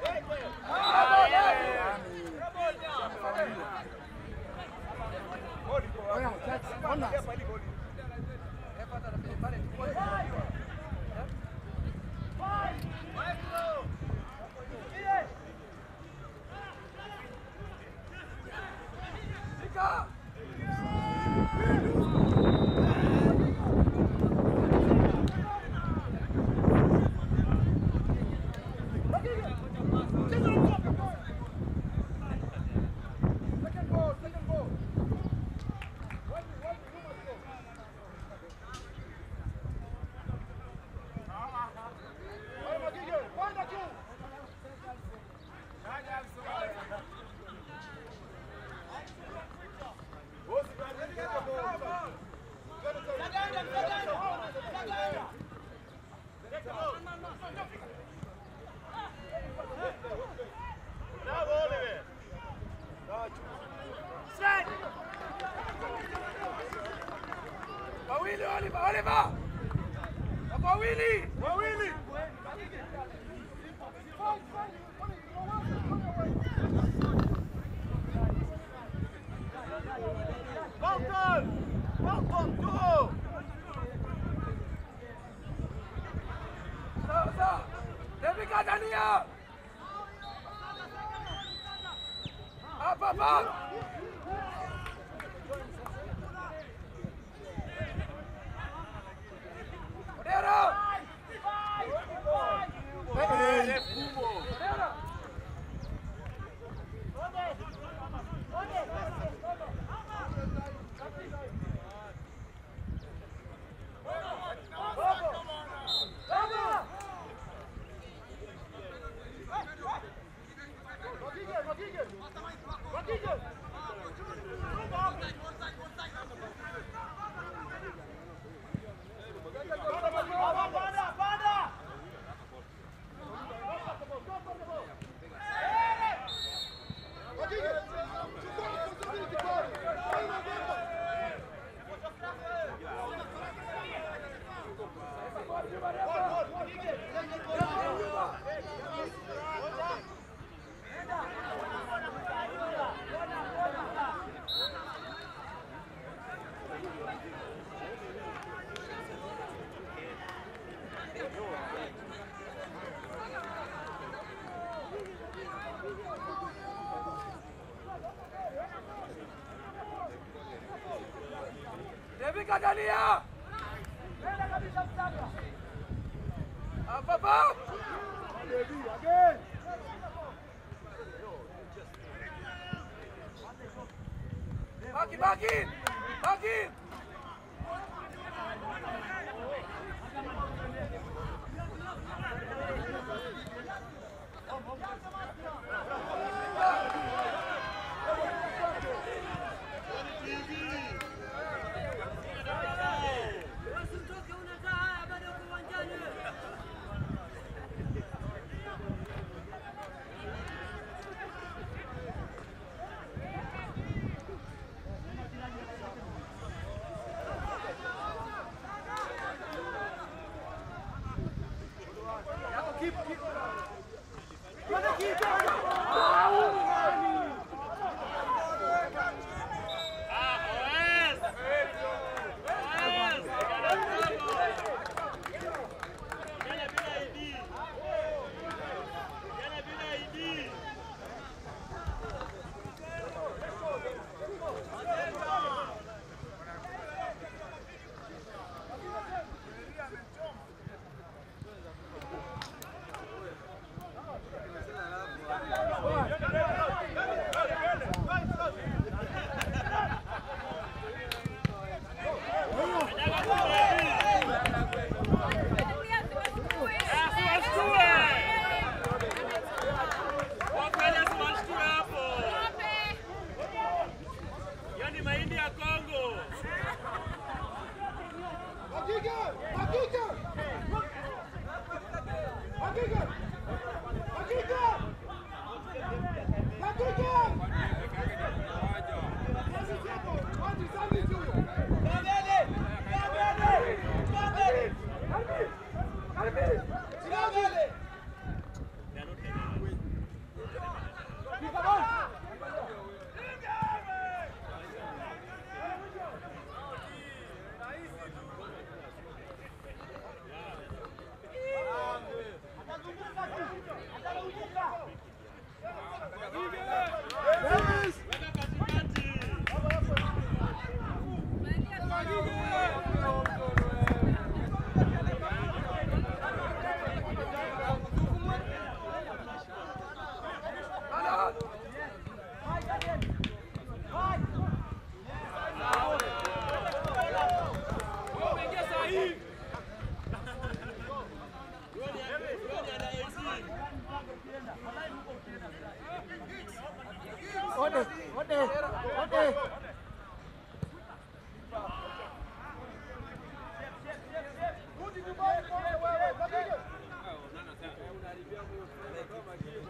Wawili, Oliver, Oliver! Wawili! Wawili! Mountain! Mountain, go! Sasa! Devi Katania! Up, up, up! Devi Katania! Up, up, up! Again! Back in, back in! Back in!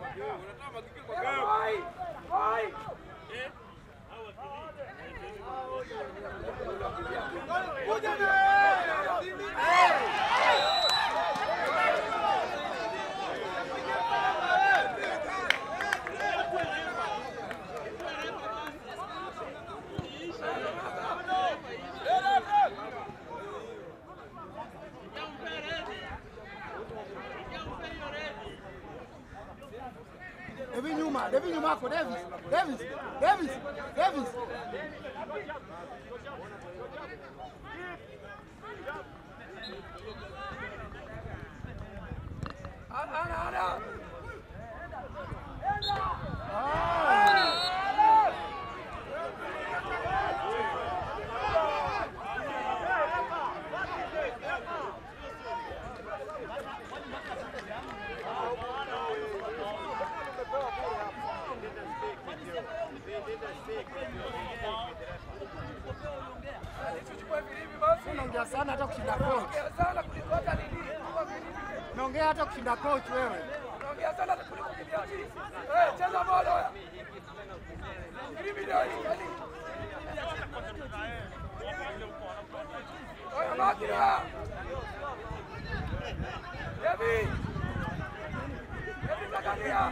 Devi nyuma, Devi nyuma yako, Davis, Davis, Davis, Davis. Ana, ana, ana. Unaongea sana hata kushinda coach. Unaongea sana kuliko hata nini? Unaongea hata kushinda coach wewe. Unaongea sana kuliko kibiachi. Eh, cheza bola. Filimbi ndio hii. Oya makina. Devi. Devi Zakaria.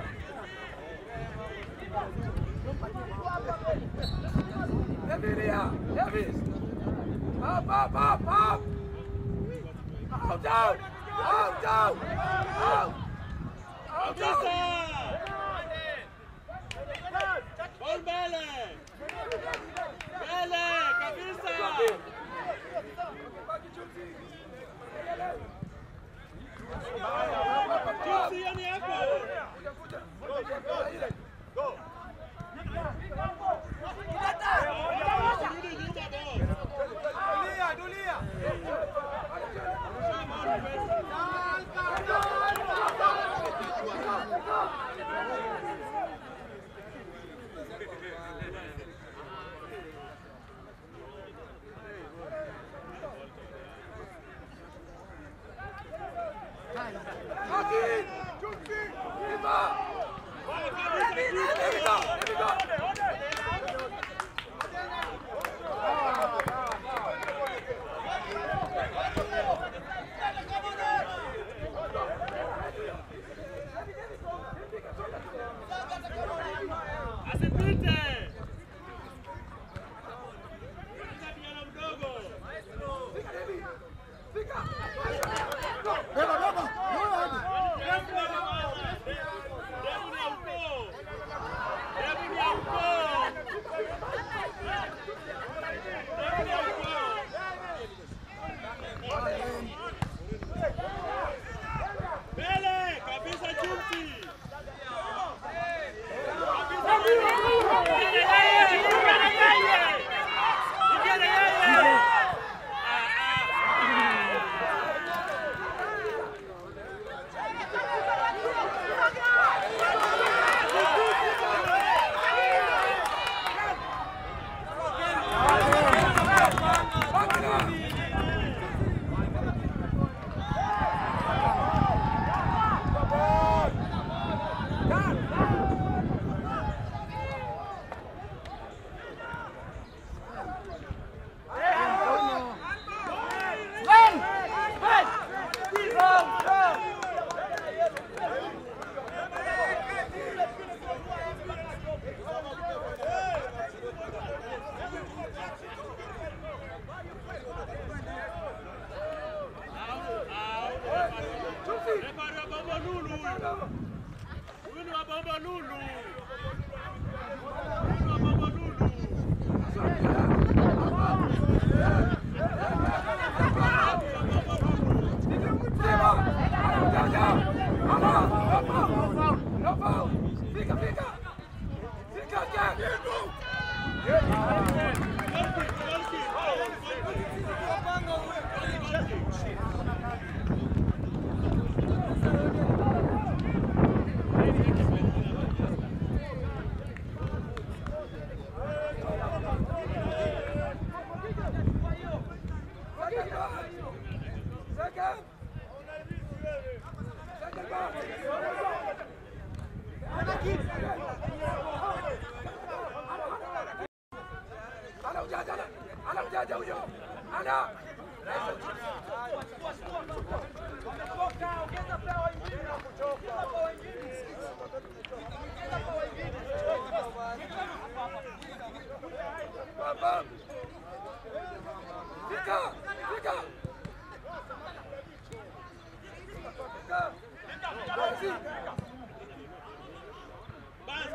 Devi Ria. Davis. Up, up, up, up! Out, out! Out, out! Out! Out, out! Ball mbele! Mbele! Kabisa! Juzi yani yako! Go! Haki!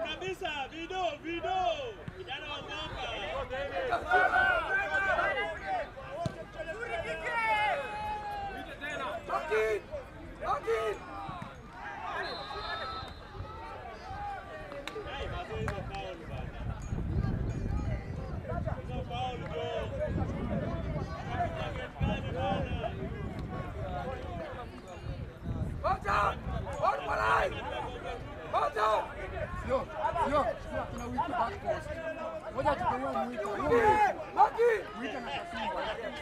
kabisa, video, video. Kijana wa mwaka. Toki! Toki! Hey, mazo hizo foul bana. Hizo foul bro. Watch out! One for line! Watch out! Sio, sio, sio kuna wiki back post. Ngoja tupewe mwita. Toki! Mwita na Kasimba.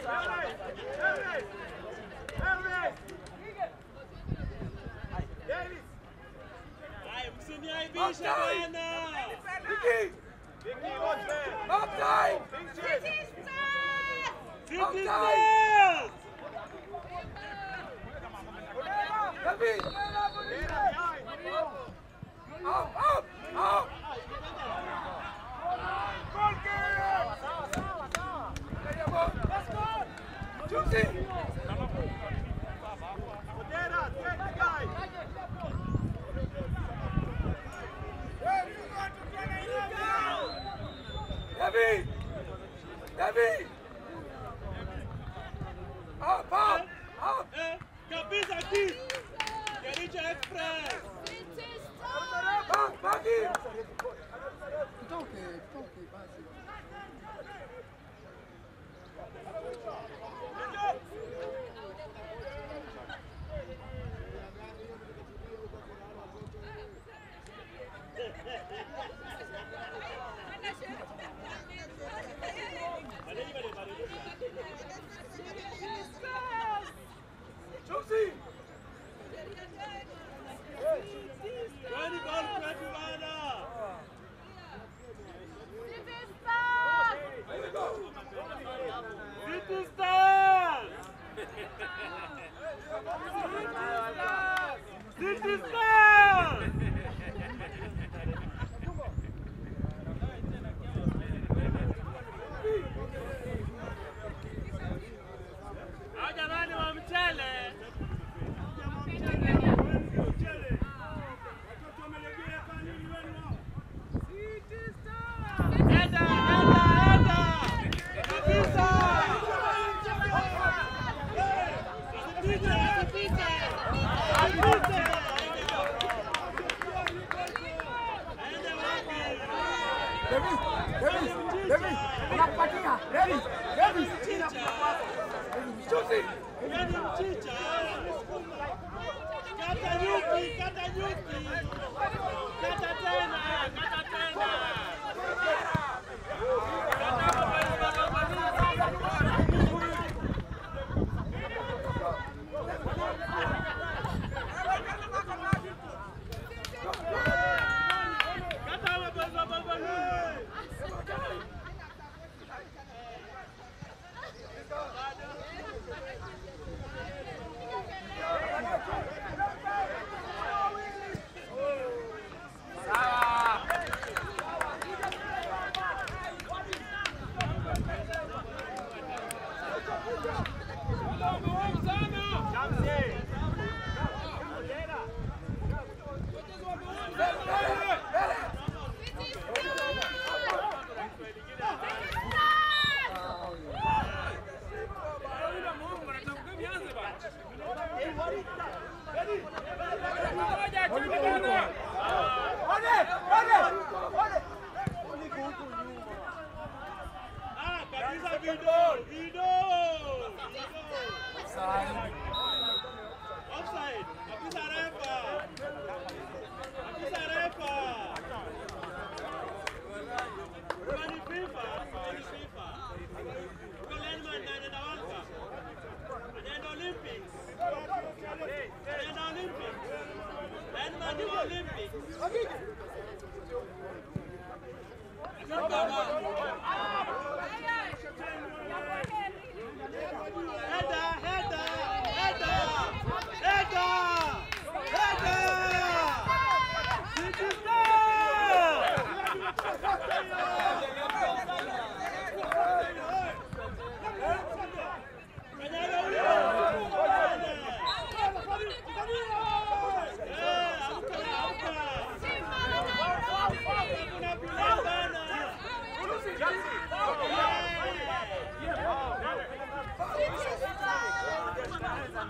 Hai, msiniaibishe bana. Vicky! Back time! City Back Stars. time! David! Up, up, up! Chusi! David! David! Up, up, up! Eh, kabisa kiss. Kericho Express. Back, back in! Tutoke, tutoke basi. Chusi! Kwani ball kwetu bana. Here we go! City Stars. City Stars. Hao jamani wa mchele. Enda, enda, enda. Kabisa. Asipite, asipite. Asipite. Aende wapi? Davis, Davis, Davis, unakupatia. Davis, Davis. Chusi! Yaani mchicha. Kata nyuki, kata nyuki. Kata tena, kata tena. Kata mabaza babalu.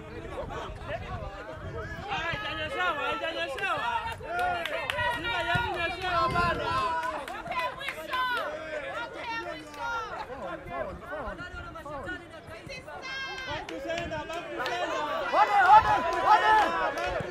Haijanyeshewa, haijanyeshewa. Simba yamenyeshewa bado. Bakusenda, bakusenda. Ode, ode, ode.